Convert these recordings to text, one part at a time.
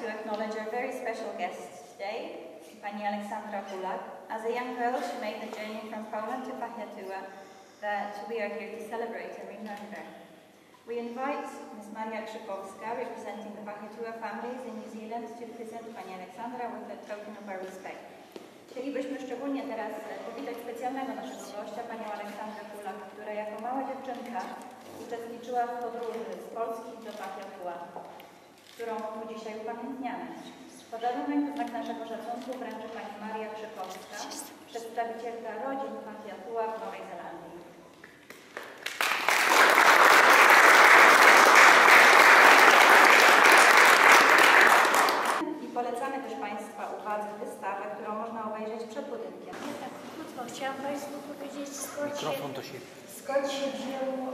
acknowledge our very special guest today, Pani Aleksandra Bulak. As a young girl, she made the journey from Poland to Pahiatua that we are here to celebrate and remember. We invite Ms. Maria Krzypowska, representing the Pahiatua families in New Zealand, to present Pani Aleksandra with a token of our respect. Chcielibyśmy szczególnie teraz powitać specjalnego naszego gościa, Panią Aleksandrę Bulak, która jako mała dziewczynka uczestniczyła w podróży z Polski do Pahiatua, którą tu dzisiaj upamiętniamy. Podarunek w znak naszego szacunku wręczy Pani Maria Krzypowska, przedstawicielka rodzin Pahiatua w Nowej Zelandii. I polecamy też Państwa uwadze wystawę, którą można obejrzeć przed budynkiem. Ja tak krótko chciałam Państwu powiedzieć, skąd się wzięło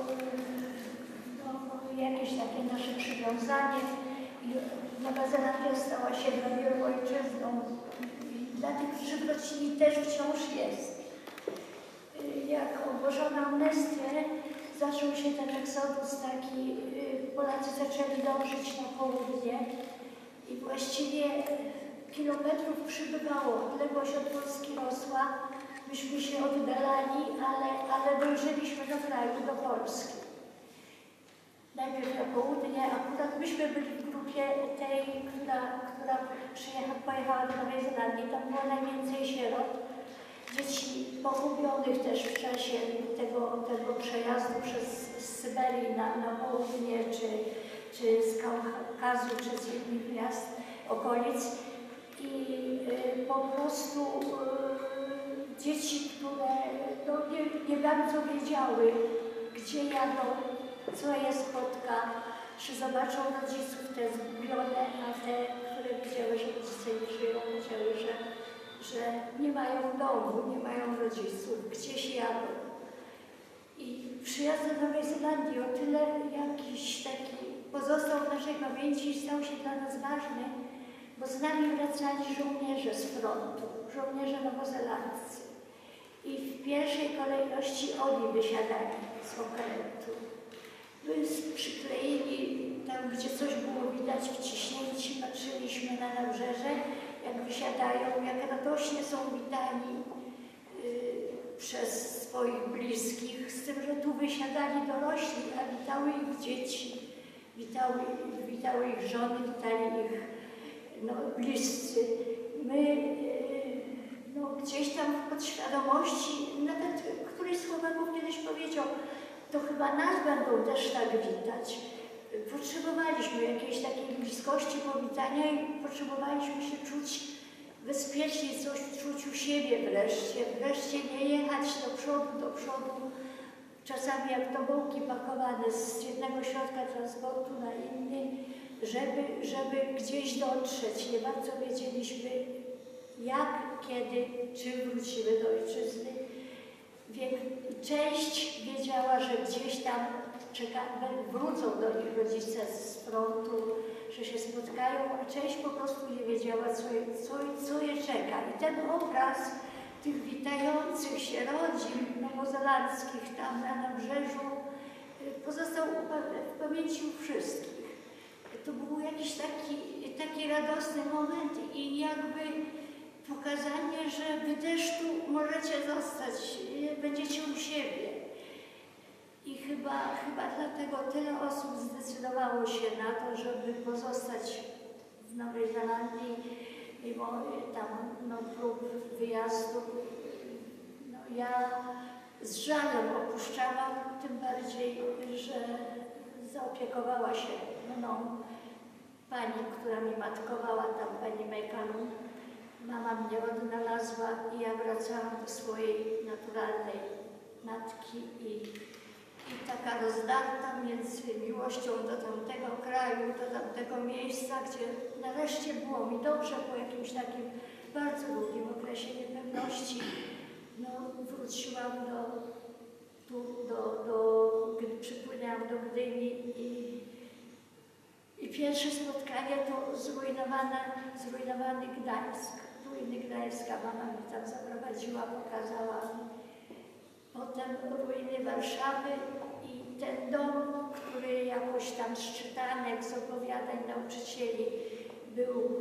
jakieś takie nasze przywiązanie. Nowa Zelandia stała się dla wielu ojczyzną. Dla tych, którzy wrócili, też wciąż jest. Jak ogłoszono amnestię, zaczął się ten eksodus taki, Polacy zaczęli dążyć na południe i właściwie kilometrów przybywało, odległość od Polski rosła, myśmy się oddalali, ale dążyliśmy do kraju, do Polski. Najpierw na południe, akurat myśmy byli w grupie tej, która pojechała do Nowej Zelandii. Tam było najwięcej sierot, dzieci pogubionych też w czasie tego przejazdu przez Syberii na południe, czy z Kaukazu, czy z innych miast, okolic. I po prostu dzieci, które nie bardzo wiedziały, gdzie jadą, co je spotka, czy zobaczą rodziców te zgubione, a te, które wiedziały, że rodzice nie żyją, wiedziały, że nie mają domu, nie mają rodziców, gdzieś jadą. I przyjazd do Nowej Zelandii o tyle jakiś taki pozostał w naszej pamięci i stał się dla nas ważny, bo z nami wracali żołnierze z frontu, żołnierze nowozelandzcy. I w pierwszej kolejności oni wysiadali z okrętu. Przyklejeni tam, gdzie coś było widać, wciśnięci, patrzyliśmy na nabrzeże, jak wysiadają, jak radośnie są witani przez swoich bliskich, z tym, że tu wysiadali dorośli, a witały ich dzieci, witały ich żony, witali ich bliscy. My gdzieś tam w podświadomości, nawet któryś z chłopaków kiedyś powiedział, to chyba nas będą też tak witać. Potrzebowaliśmy jakiejś takiej bliskości, powitania i potrzebowaliśmy się czuć bezpiecznie, coś czuć u siebie wreszcie nie jechać do przodu, czasami jak tobołki pakowane z jednego środka transportu na inny, żeby gdzieś dotrzeć. Nie bardzo wiedzieliśmy jak, kiedy, czy wrócimy do ojczyzny. Część wiedziała, że gdzieś tam wrócą do nich rodzice z frontu, że się spotkają, a część po prostu nie wiedziała, co je czeka. I ten obraz tych witających się rodzin nowozelandzkich tam na nabrzeżu pozostał w pamięci u wszystkich. To był jakiś taki radosny moment i jakby pokazanie, że wy też tu możecie zostać, będziecie u siebie. I chyba dlatego tyle osób zdecydowało się na to, żeby pozostać w Nowej Zelandii, mimo tam prób wyjazdu. Ja z żalem opuszczałam, tym bardziej, że zaopiekowała się mną pani, która mi matkowała tam, pani Mekalu. Mama mnie odnalazła i ja wracałam do swojej naturalnej matki i taka rozdarta między miłością do tamtego kraju, do tamtego miejsca, gdzie nareszcie było mi dobrze po jakimś takim bardzo długim okresie niepewności. Wróciłam przypłynęłam do Gdyni i pierwsze spotkanie to zrujnowany Gdańsk. Ruiny Gdańska mama mi tam zaprowadziła, pokazała mi. Potem ruiny Warszawy i ten dom, który jakoś tam z czytanek, z opowiadań nauczycieli był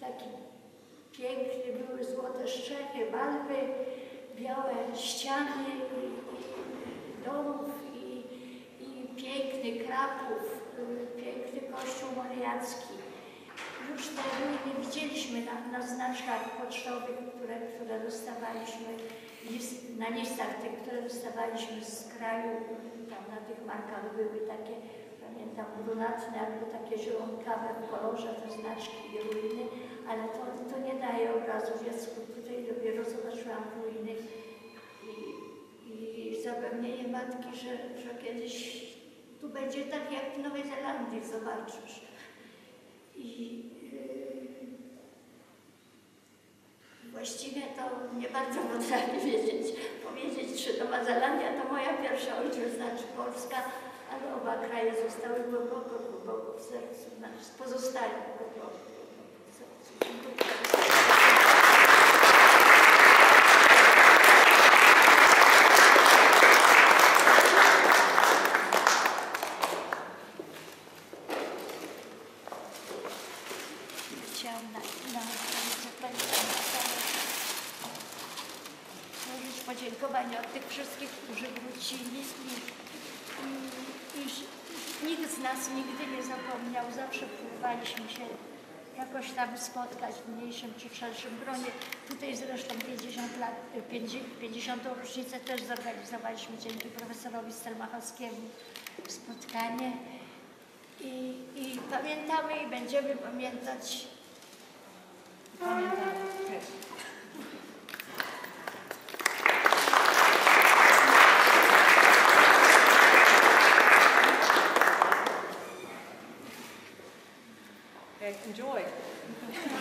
taki piękny, były złote strzechy, malby, białe ściany i domów i piękny Kraków, piękny kościół mariacki. Już te ruiny widzieliśmy na znaczkach pocztowych, które dostawaliśmy, na listach tych, które dostawaliśmy z kraju. Tam na tych markach były takie, pamiętam, brunatne albo takie zielonkawe w kolorze, te znaczki i ruiny, ale to nie daje obrazu dziecku. Tutaj dopiero zobaczyłam ruiny i zapewnienie matki, że kiedyś tu będzie tak jak w Nowej Zelandii, zobaczysz. Właściwie to nie bardzo potrafię powiedzieć, czy Nowa Zelandia to moja pierwsza ojczyzna, czy Polska, ale oba kraje zostały głęboko w sercu, pozostali głęboko w sercu. Dziękuję. Chciałam na złożyć podziękowania od tych wszystkich, którzy wrócili i nikt z nas nigdy nie zapomniał. Zawsze próbowaliśmy się jakoś tam spotkać w mniejszym czy szerszym gronie. Tutaj zresztą 50. rocznicę też zorganizowaliśmy dzięki profesorowi Stelmachowskiemu spotkanie. I pamiętamy i będziemy pamiętać. Enjoy.